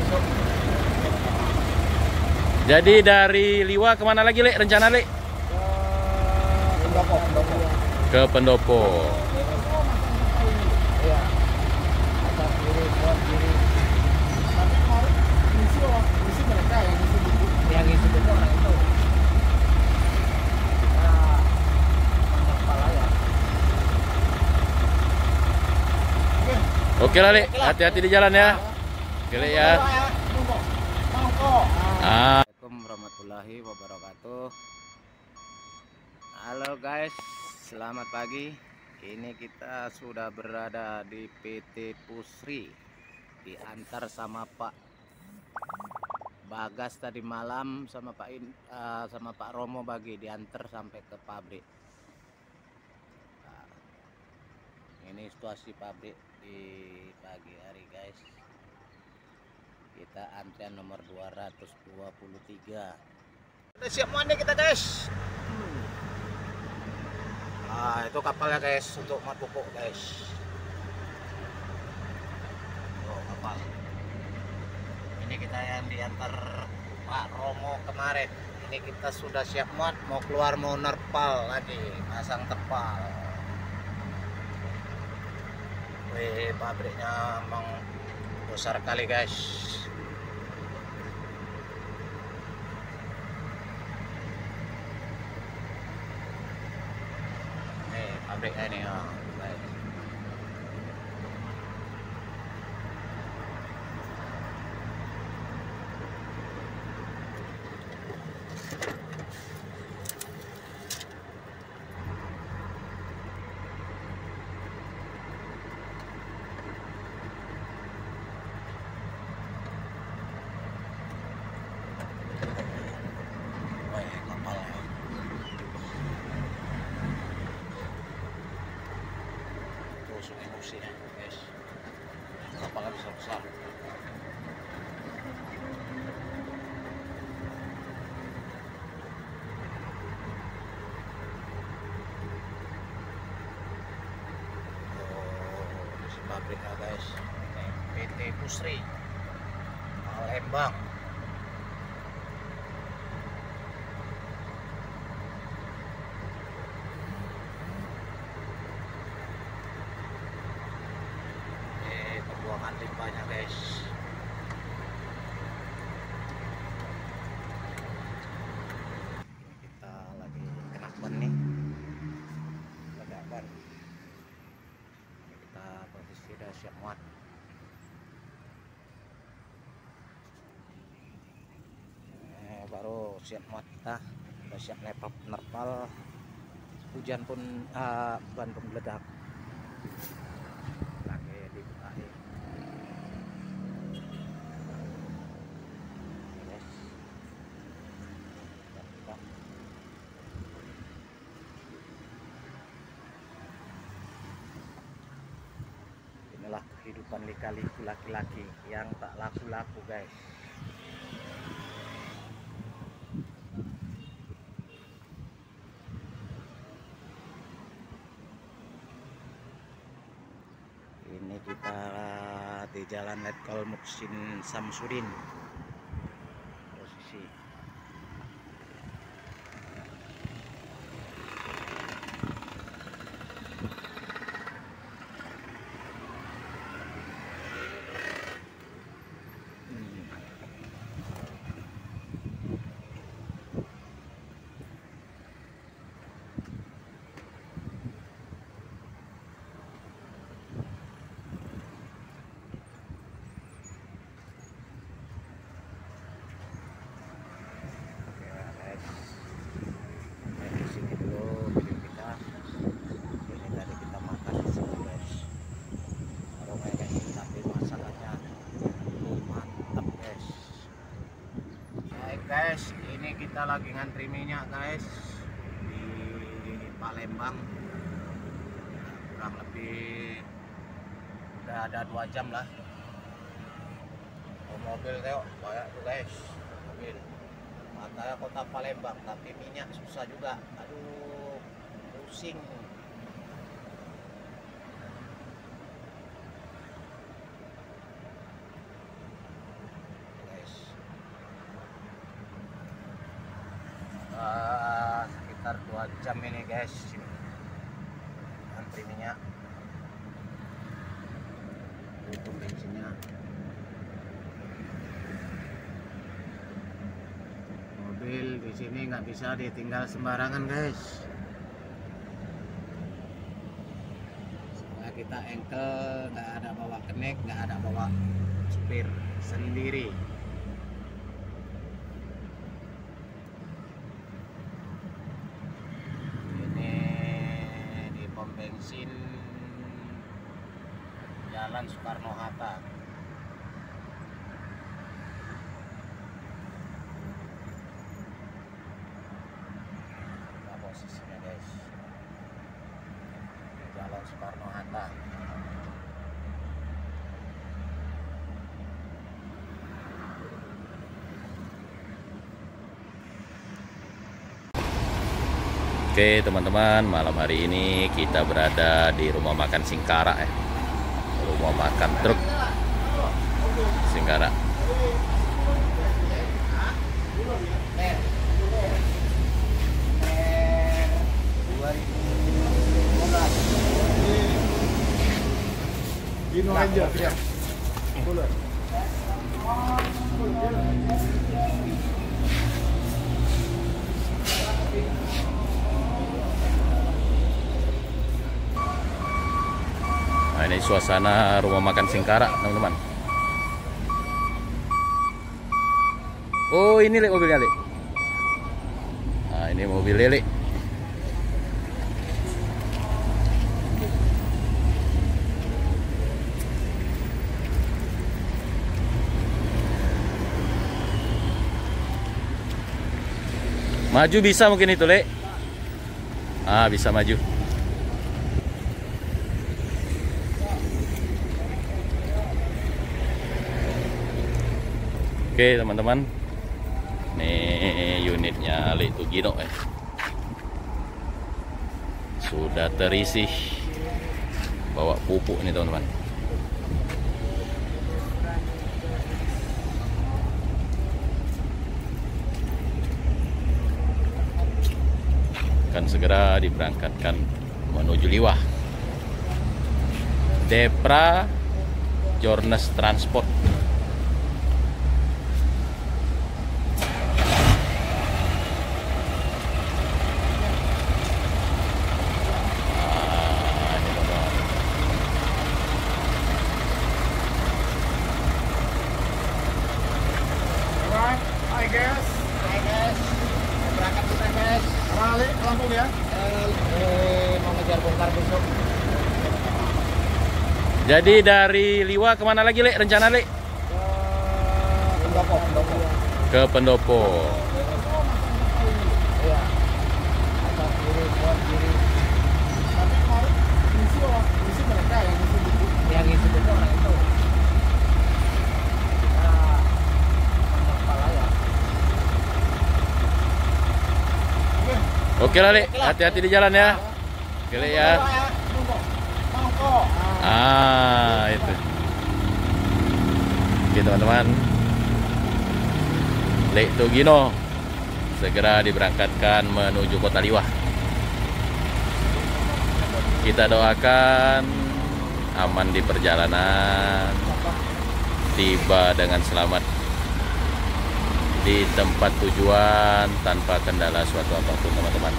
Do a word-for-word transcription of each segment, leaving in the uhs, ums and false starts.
Jadi dari Liwa kemana lagi, Lek? Rencana, Lek? Pendopo, pendopo. Ke Pendopo. Iya. Atas kiri, bawah kiri. Tapi kemarin misi orang, misi mereka yang ngisi buku, yang ngisi buku orang itu. Kita mantap kepala ya. Oke. Oke lah, Lek. Hati-hati di jalan ya. Oke, Lek ya. Ah. Assalamualaikum warahmatullahi wabarakatuh. Halo guys, selamat pagi. Ini kita sudah berada di P T Pusri, diantar sama Pak Bagas tadi malam, sama Pak In, uh, sama Pak Romo bagi diantar sampai ke pabrik. Nah, ini situasi pabrik di pagi hari guys. Kita antrian nomor dua ratus dua puluh tiga. Udah siap mandi kita guys. Hmm. Nah itu kapalnya guys, untuk muat pupuk guys. Oh kapal. Ini kita yang diantar Pak Romo kemarin. Ini kita sudah siap muat, mau keluar mau nerpal lagi, pasang terpal. Wih pabriknya emang besar kali guys. Pabriknya ini ya, baik. Emosi ya guys, kapalnya besar-besar. Oh, di pabriknya guys, ini P T Pusri Palembang. Buangan limbahnya guys. Kita lagi kena ban nih, lega ban. Kita posisi udah siap muat. Eh, baru siap muat kita, udah siap nepal nerpal. Hujan pun uh, ban pun meledak. Inilah kehidupan lika-liku laki-laki yang tak laku-laku guys. Ini kita di Jalan Letkol Muksin Samsudin. Posisi guys, ini kita lagi ngantri minyak guys di Palembang. Kurang lebih udah ada dua jam lah. Oh, mobil tengok banyak tuh guys, mobil. Matanya kota Palembang, tapi minyak susah juga. Aduh, pusing. jam ini guys, antri minyak, itu bensinnya. Mobil di sini nggak bisa ditinggal sembarangan guys. Soalnya kita engkel, nggak ada bawa kenek, nggak ada bawa supir sendiri. Ini di pom bensin Jalan Soekarno-Hatta. Nah, posisinya guys, Jalan Soekarno-Hatta. Oke teman-teman, malam hari ini kita berada di rumah makan Singkara ya. Rumah makan truk Singkara. Dino aja, ya. Boleh. Nah, ini suasana rumah makan Singkara, teman-teman. Oh, ini Lek mobilnya, Lek. Nah, ini mobil Lek. Maju bisa mungkin itu, Lek. Ah, bisa maju. Oke teman-teman, ini unitnya Lek Tugino eh. Sudah terisi, bawa pupuk nih teman-teman. Akan segera diberangkatkan menuju Liwah. Depra Jornes Transport. Hai guys. Hai guys, berangkat kita guys. Balik ke Lampung ya. Eh, mau ngejar bongkar besok. Jadi dari Liwah kemana lagi, Lek? Rencana, Lek? Ke Pendopo, Pendopo. Ke Pendopo. Iya. Atas kiri, kanan kiri. Tapi kemarin isi orang, isi mereka yang isi buku. Yang isi itu orang itu. Kita Pondok Palaya. Oke. Oke lah, Lek. Hati-hati di jalan ya. Oke, Lek ya. Mangko. Ah, itu. Oke teman-teman, Lek Tugino segera diberangkatkan menuju kota Liwah. Kita doakan aman di perjalanan, tiba dengan selamat di tempat tujuan tanpa kendala suatu apapun teman-teman.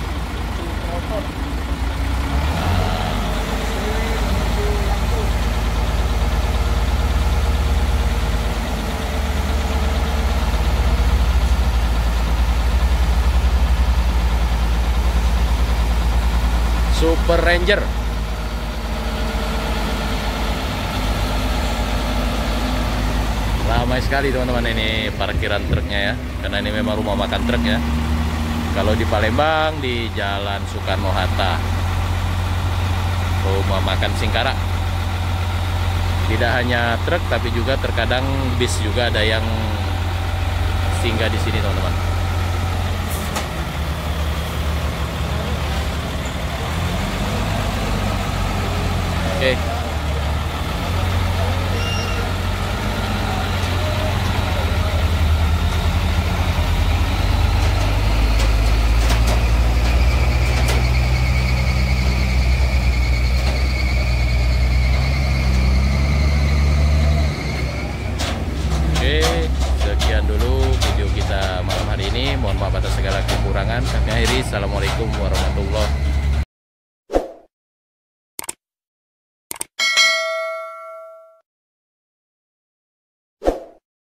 Super Ranger. Ramai sekali teman-teman ini parkiran truknya ya, karena ini memang rumah makan truk ya. Kalau di Palembang di Jalan Soekarno-Hatta, rumah makan Singkara. Tidak hanya truk tapi juga terkadang bis juga ada yang singgah di sini teman-teman. Oke. maaf atas segala kekurangan. Kami akhiri. Assalamualaikum warahmatullahi